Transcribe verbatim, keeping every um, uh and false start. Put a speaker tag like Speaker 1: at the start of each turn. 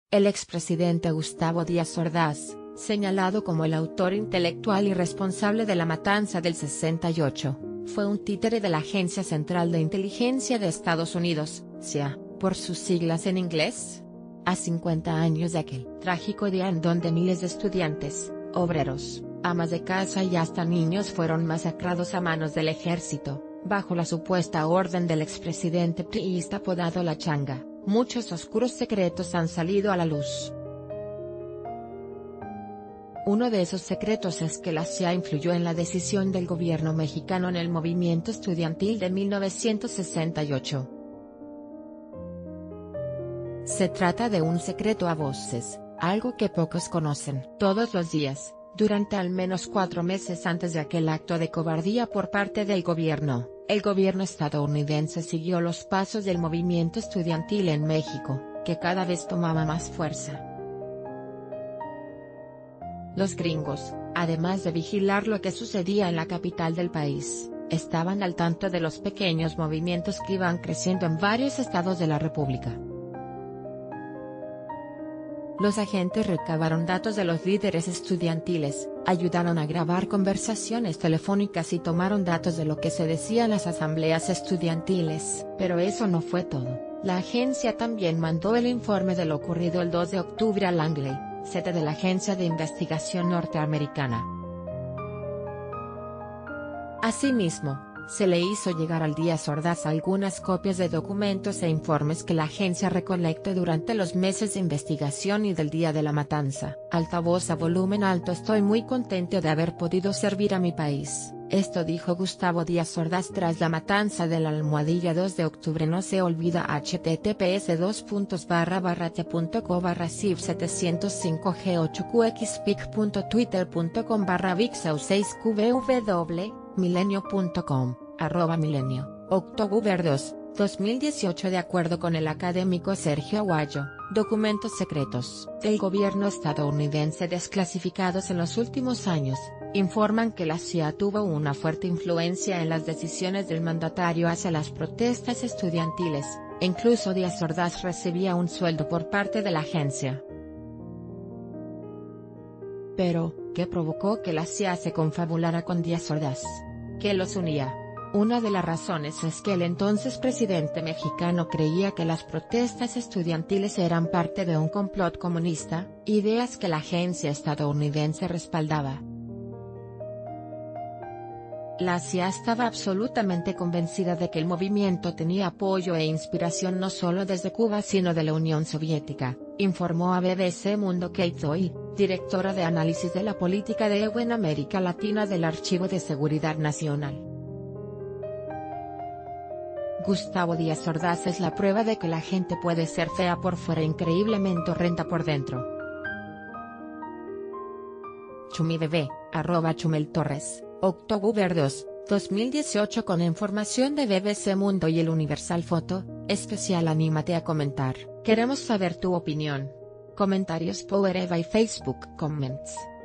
Speaker 1: El expresidente Gustavo Díaz Ordaz, señalado como el autor intelectual y responsable de la matanza del sesenta y ocho, fue un títere de la Agencia Central de Inteligencia de Estados Unidos, C I A, por sus siglas en inglés. A cincuenta años de aquel trágico día en donde miles de estudiantes, obreros, amas de casa y hasta niños fueron masacrados a manos del ejército, bajo la supuesta orden del expresidente priista apodado La Changa, muchos oscuros secretos han salido a la luz. Uno de esos secretos es que la C I A influyó en la decisión del gobierno mexicano en el movimiento estudiantil de mil novecientos sesenta y ocho. Se trata de un secreto a voces, algo que pocos conocen. Todos los días, durante al menos cuatro meses antes de aquel acto de cobardía por parte del gobierno, el gobierno estadounidense siguió los pasos del movimiento estudiantil en México, que cada vez tomaba más fuerza. Los gringos, además de vigilar lo que sucedía en la capital del país, estaban al tanto de los pequeños movimientos que iban creciendo en varios estados de la República. Los agentes recabaron datos de los líderes estudiantiles, ayudaron a grabar conversaciones telefónicas y tomaron datos de lo que se decía en las asambleas estudiantiles. Pero eso no fue todo, la agencia también mandó el informe de lo ocurrido el dos de octubre a Langley, sede de la Agencia de Investigación Norteamericana. Asimismo, se le hizo llegar al Díaz Ordaz algunas copias de documentos e informes que la agencia recolectó durante los meses de investigación y del día de la matanza. Altavoz a volumen alto: estoy muy contento de haber podido servir a mi país. Esto dijo Gustavo Díaz Ordaz tras la matanza de la Almohadilla dos de octubre. No se olvida https dos puntos barra barra t.co barra civ setecientos cinco g ocho qxpic.twitter.com barra vixau seis qvw milenio punto com, arroba milenio, October dos, dos mil dieciocho. De acuerdo con el académico Sergio Aguayo, documentos secretos del gobierno estadounidense desclasificados en los últimos años, informan que la C I A tuvo una fuerte influencia en las decisiones del mandatario hacia las protestas estudiantiles, e incluso Díaz Ordaz recibía un sueldo por parte de la agencia. Pero, ¿qué provocó que la C I A se confabulara con Díaz Ordaz? ¿Qué los unía? Una de las razones es que el entonces presidente mexicano creía que las protestas estudiantiles eran parte de un complot comunista, ideas que la agencia estadounidense respaldaba. La C I A estaba absolutamente convencida de que el movimiento tenía apoyo e inspiración no solo desde Cuba sino de la Unión Soviética, informó a B B C Mundo Kate Doyle, directora de análisis de la política de E U en América Latina del Archivo de Seguridad Nacional. Gustavo Díaz Ordaz es la prueba de que la gente puede ser fea por fuera e increíblemente horrenda por dentro. Chumibebé, arroba Chumel Torres, October dos, dos mil dieciocho. Con información de B B C Mundo y El Universal Foto, especial anímate a comentar, queremos saber tu opinión. Comentarios por Eva y Facebook Comments.